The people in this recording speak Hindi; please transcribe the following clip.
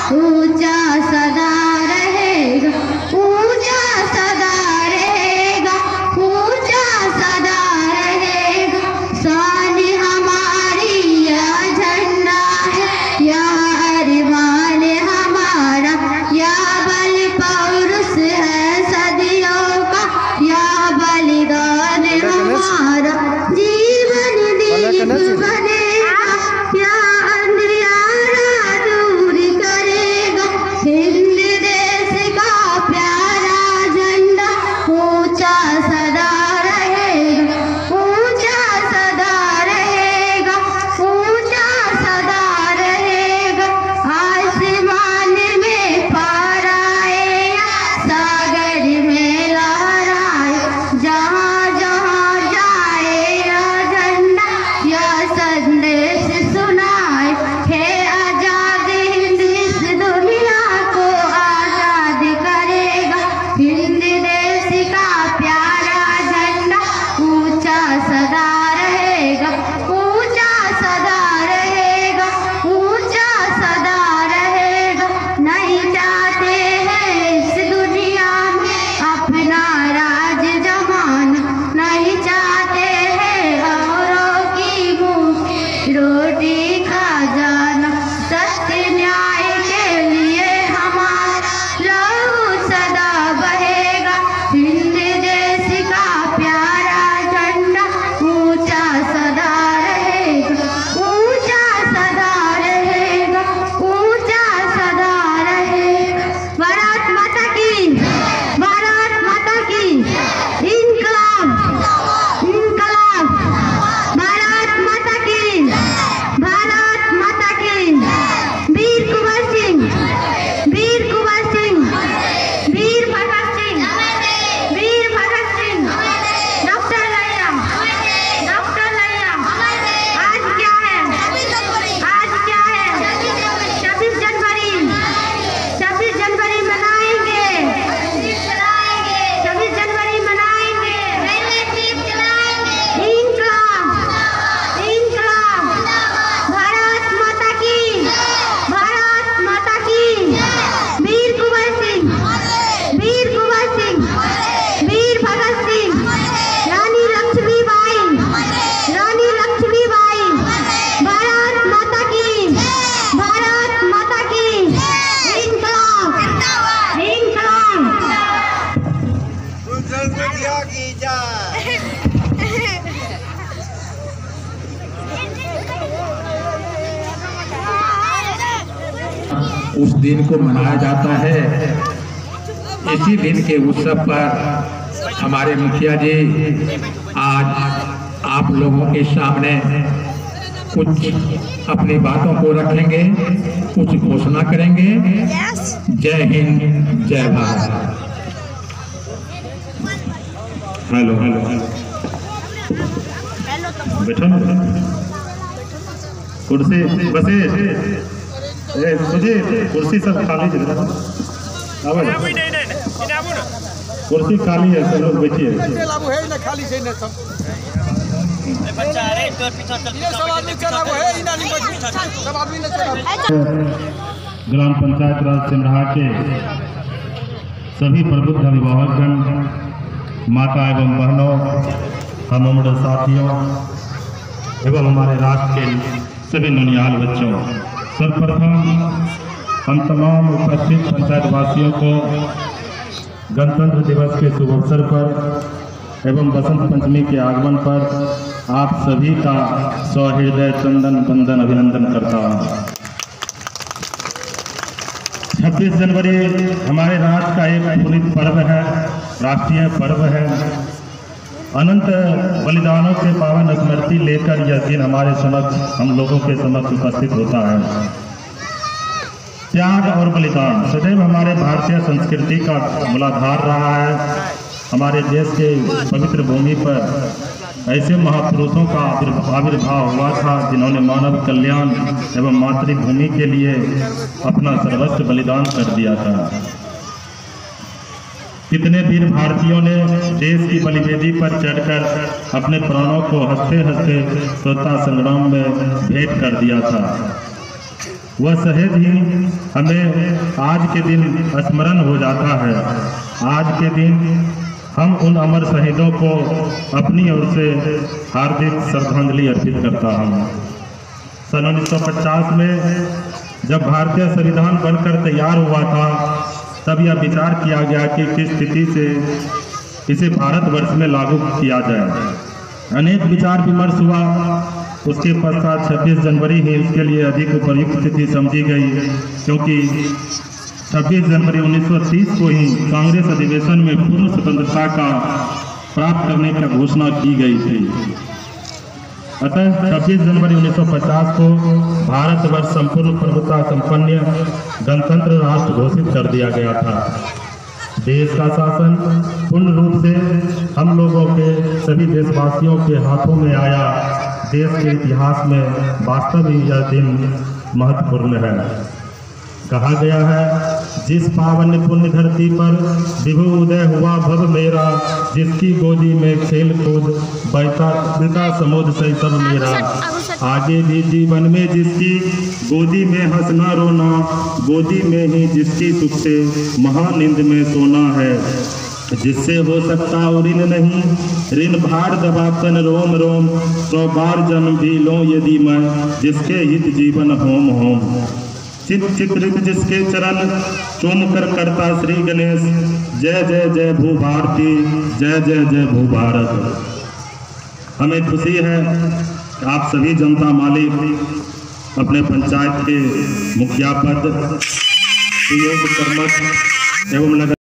ऊंचा सदा रहेगा, ऊंचा सदा रहेगा, ऊंचा सदा रहेगा। शान हमारी यह झंडा है, यह अरमान हमारा, यह बल पौरुष है सदियों का, यह बलिदान हमारा। जीवन दीप बनेगा, यह अंधियारा दूर करेगा। हिंद देश का प्यारा झंडा ऊंचा सदा रहेगा, ऊंचा सदा रहेगा, ऊंचा सदा रहेगा। आसमान में फहराए, सागर में लहराए, जहाँ जहाँ जाए यह झंडा, यह संदेश सुनाए। है आजाद हिंद इस दुनिया को आजाद करेगा। हिंद देश का प्यारा झंडा ऊंचा सदा रहेगा, ऊंचा सदा रहेगा, ऊंचा सदा रहेगा। नहीं चाहते हैं इस दुनिया में अपना राज जमाना, नहीं चाहते हैं औरों की मुंह की रोटी खा जाना। सत्य न्याय के लिए हमारा लहू सदा बहेगा। हिंद देश का प्यारा झंडा ऊंचा सदा रहेगा, ऊंचा सदा रहेगा, ऊंचा सदा रहेगा। भारत माता की, भारत माता की इनकलाब, इनकलाब। भारत माता की, भारत माता की। वीर कुंवर सिंह, वीर कुंवर सिंह, वीर भगत सिंह, वीर भगत सिंह। डॉक्टर लैया, डॉक्टर लैया। आज क्या है, आज क्या है? 26 जनवरी, 26 जनवरी मनाएंगे, 26 जनवरी मनाएंगे। इनकलाब, इनकलाब। भारत माता की, भारत माता की। वीर कुंवर सिंह, वीर कुंवर सिंह, वीर भगत सिंह, रानी लक्ष्मीबाई, रानी लक्ष्मीबाई। भारत माता की, भारत माता की। इनकलाब, इनकलाब। उस दिन को मनाया जाता है। इसी दिन के उत्सव पर हमारे मुखिया जी आज आप लोगों के सामने कुछ अपनी बातों को रखेंगे, कुछ घोषणा करेंगे। जय हिंद, जय भारत। हेलो हेलो बैठो ना, कुर्सी बसे मुझे कुर्सी सब खाली जगह, कुर्सी खाली है, सब लोग बैठिए। ग्राम पंचायत राज सिमराहा के सभी प्रबुद्ध अभिभावकगण, माता एवं बहनों, हम उम्र साथियों एवं हमारे राष्ट्र के सभी ननिहाल बच्चों, सर्वप्रथम हम तमाम उपस्थित पंचायत वासियों को गणतंत्र दिवस के शुभ अवसर पर एवं बसंत पंचमी के आगमन पर आप सभी का सहृदय चंदन वंदन अभिनंदन करता हूँ। 26 जनवरी हमारे राष्ट्र का एक पुनीत पर्व है, राष्ट्रीय पर्व है। अनंत बलिदानों के पावन स्मृति लेकर यह दिन हमारे समक्ष, हम लोगों के समक्ष उपस्थित होता है। त्याग और बलिदान सदैव हमारे भारतीय संस्कृति का मूलाधार रहा है। हमारे देश के पवित्र भूमि पर ऐसे महापुरुषों का आविर्भाव हुआ था जिन्होंने मानव कल्याण एवं मातृभूमि के लिए अपना सर्वस्व बलिदान कर दिया था। कितने वीर भारतीयों ने देश की बलिवेदी पर चढ़कर अपने प्राणों को हंसते हंसते स्वतंत्रता संग्राम में भेंट कर दिया था। वह सहज ही हमें आज के दिन स्मरण हो जाता है। आज के दिन हम उन अमर शहीदों को अपनी ओर से हार्दिक श्रद्धांजलि अर्पित करता हूँ। सन 1950 में जब भारतीय संविधान बनकर तैयार हुआ था, तब यह विचार किया गया कि किस स्थिति से इसे भारतवर्ष में लागू किया जाए। अनेक विचार विमर्श हुआ। उसके पश्चात 26 जनवरी ही उसके लिए अधिक उपयुक्त तिथि समझी गई, क्योंकि 26 जनवरी 1930 को ही कांग्रेस अधिवेशन में पूर्ण स्वतंत्रता का प्राप्त करने की घोषणा की गई थी। अतः 26 जनवरी 1950 को भारतवर्ष संपूर्ण प्रभुता संपन्न गणतंत्र राष्ट्र घोषित कर दिया गया था। देश का शासन पूर्ण रूप से हम लोगों के सभी देशवासियों के हाथों में आया। देश के इतिहास में वास्तव में यह दिन महत्वपूर्ण है। कहा गया है, जिस पावन पुण्य धरती पर विभु उदय हुआ भव मेरा, जिसकी गोदी में खेल कूद बहता समुद्र से सब मेरा। आगे भी जीवन में जिसकी गोदी में हंसना रोना, गोदी में ही जिसकी सुख से महानिंद में सोना है। जिससे हो सकता और ऋण नहीं, ऋण भार दबातन रोम रोम, 100 बार जन्म भी लो यदि मैं, जिसके हित जीवन होम होम। चित्रित जिसके चरण चूम कर करता श्री गणेश, जय जय जय भू भारती, जय जय जय भू भारत। हमें खुशी है कि आप सभी जनता मालिक अपने पंचायत के मुखिया पद, सुयोग कर्मठ एवं नगर